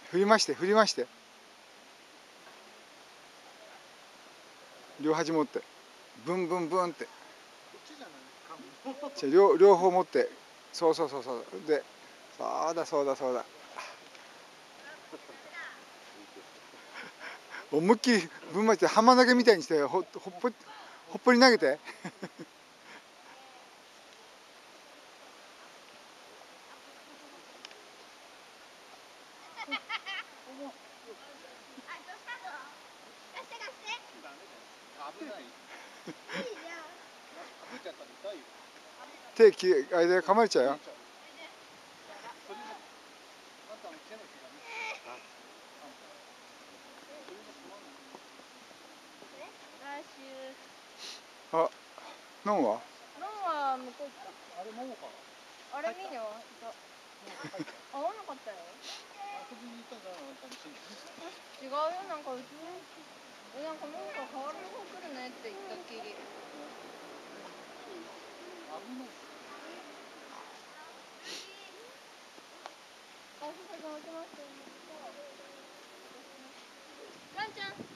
振りまして振りまして、両端持ってブンブンブンって、両方持って、そうそうそうそうで、そうだそうだそうだ、思いっきりぶんまして浜投げみたいにしてほっぽり投げて。手あれで噛まれちゃうよ。あ、ノンは？ ノンは向こう行った。あれモモか。あれ見には行った。会わなかったよ。遊びに行ったんじゃないの？違うよ、なんかうちのなんかモモが河原の方来るねって言ったっきり。危ない。あ、そうそう、開けましたよ。ワンちゃん。